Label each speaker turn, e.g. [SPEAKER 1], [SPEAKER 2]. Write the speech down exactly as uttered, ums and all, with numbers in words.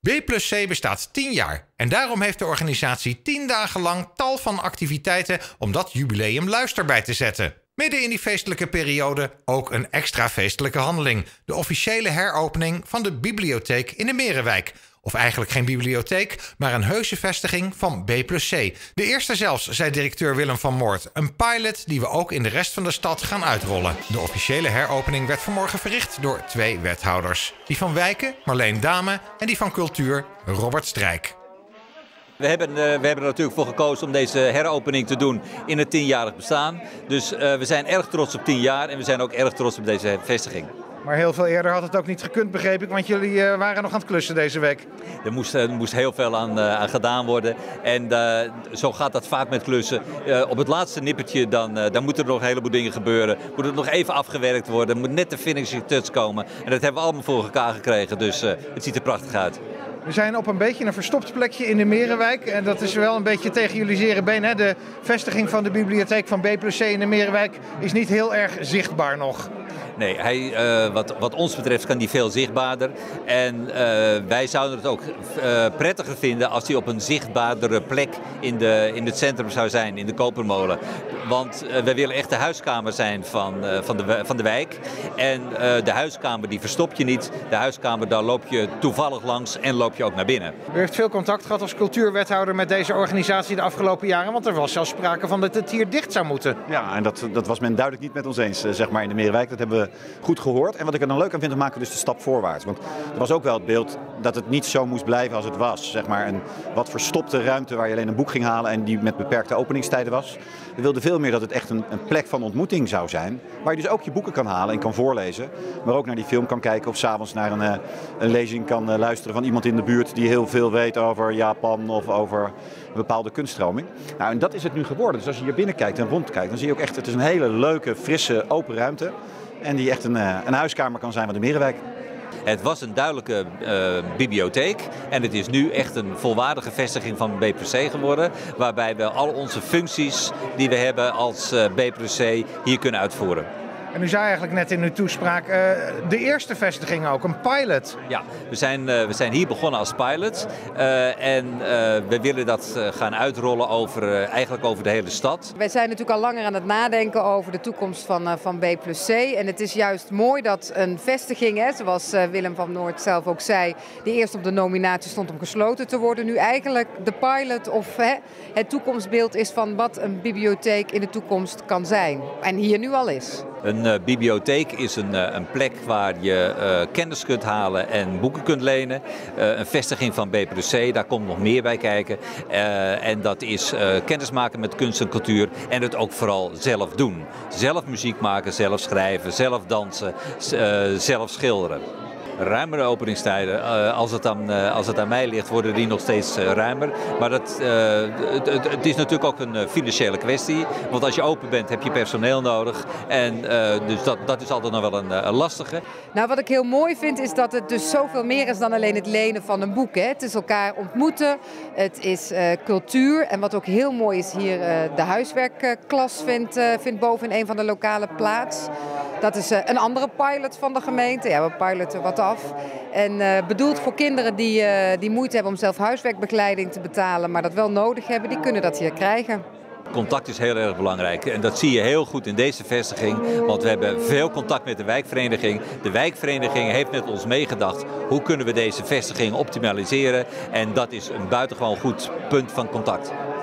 [SPEAKER 1] B plus C bestaat tien jaar en daarom heeft de organisatie tien dagen lang tal van activiteiten om dat jubileum luisterbaar te zetten. Midden in die feestelijke periode ook een extra feestelijke handeling. De officiële heropening van de bibliotheek in de Merenwijk. Of eigenlijk geen bibliotheek, maar een heuse vestiging van B plus C. De eerste zelfs, zei directeur Willem van Moort. Een pilot die we ook in de rest van de stad gaan uitrollen. De officiële heropening werd vanmorgen verricht door twee wethouders. Die van Wijken, Marleen Dame, en die van Cultuur, Robert Strijk.
[SPEAKER 2] We hebben, uh, we hebben er natuurlijk voor gekozen om deze heropening te doen in het tienjarig bestaan. Dus uh, we zijn erg trots op tien jaar en we zijn ook erg trots op deze vestiging.
[SPEAKER 3] Maar heel veel eerder had het ook niet gekund, begreep ik, want jullie uh, waren nog aan het klussen deze week.
[SPEAKER 2] Er moest, er moest heel veel aan, uh, aan gedaan worden en uh, zo gaat dat vaak met klussen. Uh, op het laatste nippertje dan, uh, dan moeten er nog een heleboel dingen gebeuren. Moet het nog even afgewerkt worden, moet net de finishing touch komen. En dat hebben we allemaal voor elkaar gekregen, dus uh, het ziet er prachtig uit.
[SPEAKER 3] We zijn op een beetje een verstopt plekje in de Merenwijk. En dat is wel een beetje tegen jullie zere been. Hè? De vestiging van de bibliotheek van B plus C in de Merenwijk is niet heel erg zichtbaar nog.
[SPEAKER 2] Nee, hij, uh, wat, wat ons betreft kan die veel zichtbaarder. En uh, wij zouden het ook uh, prettiger vinden als die op een zichtbaardere plek in, de, in het centrum zou zijn, in de Kopermolen. Want uh, wij willen echt de huiskamer zijn van, uh, van, de, van de wijk. En uh, de huiskamer die verstop je niet. De huiskamer daar loop je toevallig langs en loop je ook naar binnen.
[SPEAKER 3] U heeft veel contact gehad als cultuurwethouder met deze organisatie de afgelopen jaren. Want er was zelfs sprake van dat het hier dicht zou moeten.
[SPEAKER 4] Ja, en dat, dat was men duidelijk niet met ons eens, zeg maar, in de Merenwijk. Dat hebben we goed gehoord. En wat ik er dan leuk aan vind, we maken dus de stap voorwaarts. Want er was ook wel het beeld dat het niet zo moest blijven als het was. Zeg maar een wat verstopte ruimte waar je alleen een boek ging halen en die met beperkte openingstijden was. We wilden veel meer dat het echt een, een plek van ontmoeting zou zijn. Waar je dus ook je boeken kan halen en kan voorlezen. Maar ook naar die film kan kijken of 's avonds naar een, een lezing kan luisteren van iemand in de buurt die heel veel weet over Japan of over een bepaalde kunststroming. Nou, en dat is het nu geworden. Dus als je hier binnen kijkt en rondkijkt, dan zie je ook echt, het is een hele leuke, frisse, open ruimte. En die echt een, een huiskamer kan zijn van de Merenwijk.
[SPEAKER 2] Het was een duidelijke uh, bibliotheek en het is nu echt een volwaardige vestiging van B plus C geworden. Waarbij we al onze functies die we hebben als uh, B plus C hier kunnen uitvoeren.
[SPEAKER 3] En u zei eigenlijk net in uw toespraak, uh, de eerste vestiging ook, een pilot.
[SPEAKER 2] Ja, we zijn, uh, we zijn hier begonnen als pilot uh, en uh, we willen dat uh, gaan uitrollen over, uh, eigenlijk over de hele stad.
[SPEAKER 5] Wij zijn natuurlijk al langer aan het nadenken over de toekomst van, uh, van B plus C. En het is juist mooi dat een vestiging, hè, zoals uh, Willem van Noort zelf ook zei, die eerst op de nominatie stond om gesloten te worden, nu eigenlijk de pilot of hè, het toekomstbeeld is van wat een bibliotheek in de toekomst kan zijn. En hier nu al is.
[SPEAKER 2] Een uh, bibliotheek is een, uh, een plek waar je uh, kennis kunt halen en boeken kunt lenen. Uh, een vestiging van B plus C, daar komt nog meer bij kijken. Uh, en dat is uh, kennis maken met kunst en cultuur en het ook vooral zelf doen. Zelf muziek maken, zelf schrijven, zelf dansen, uh, zelf schilderen. Ruimere openingstijden. Uh, als, het aan, uh, als het aan mij ligt, worden die nog steeds uh, ruimer. Maar dat, uh, het, het, het is natuurlijk ook een uh, financiële kwestie. Want als je open bent, heb je personeel nodig. En uh, dus dat, dat is altijd nog wel een, een lastige.
[SPEAKER 5] Nou, wat ik heel mooi vind, is dat het dus zoveel meer is dan alleen het lenen van een boek. Hè. Het is elkaar ontmoeten. Het is uh, cultuur. En wat ook heel mooi is hier, uh, de huiswerkklas vindt, uh, vindt boven in een van de lokale plaats. Dat is uh, een andere pilot van de gemeente. Ja, we piloten wat af. En uh, bedoeld voor kinderen die, uh, die moeite hebben om zelf huiswerkbegeleiding te betalen, maar dat wel nodig hebben, die kunnen dat hier krijgen.
[SPEAKER 2] Contact is heel erg belangrijk en dat zie je heel goed in deze vestiging, want we hebben veel contact met de wijkvereniging. De wijkvereniging heeft met ons meegedacht, hoe kunnen we deze vestiging optimaliseren en dat is een buitengewoon goed punt van contact.